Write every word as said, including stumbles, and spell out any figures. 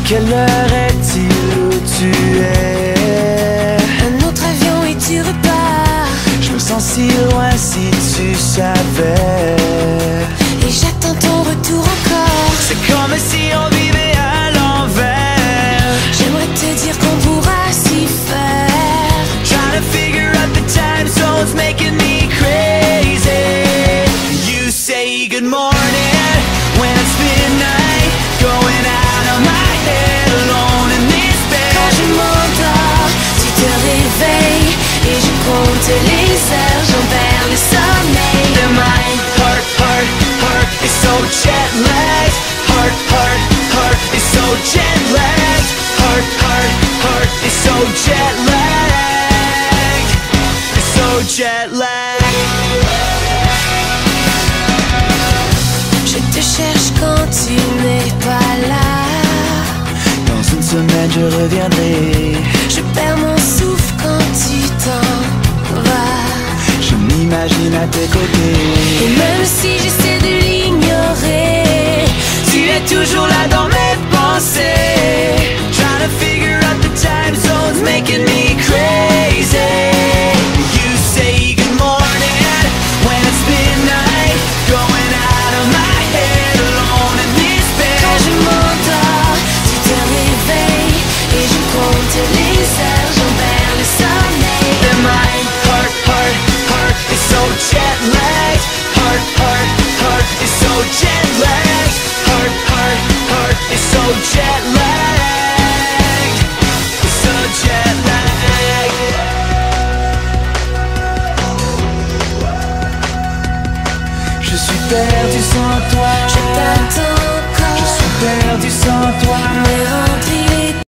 Quelle heure est-il où tu es? Un autre avion et tu repars. Je me sens si loin si tu savais. Et j'attends ton retour encore. C'est comme si on vivait à l'envers. J'aimerais te dire qu'on pourra s'y faire. Trying to figure out the time zones making me crazy. You say good morning when it's midnight, going out of my head alone in this bed. Quand je m'endors, tu te réveilles et je compte les heures, j'en perds le sommeil. And my heart, heart, heart is so jet lagged. Heart, heart, heart is so jet lagged. Heart, heart, heart is so jet lagged. It's so jet lagged. Je te cherche quand tu n'es pas là. Dans une semaine je reviendrai. Je perds mon souffle quand tu t'en vas. Je m'imagine à tes côtés. Et même si j'essaie de l'ignorer, Tu es toujours là dans mes pensées. Trying to figure out the time zones making me crazy. You say good morning when it's midnight, going out of my head alone in this bed. quand je m'endors, tu te réveilles et je compte les heures, j'en perds le sommeil. And my heart, heart, heart is so jet lagged. Heart, heart, heart is so jet lagged. Heart, heart, heart is so jet lagged. It's so jet lagged. Je suis perdu sans toi. Je t'attends Je encore, suis perdu sans toi. mais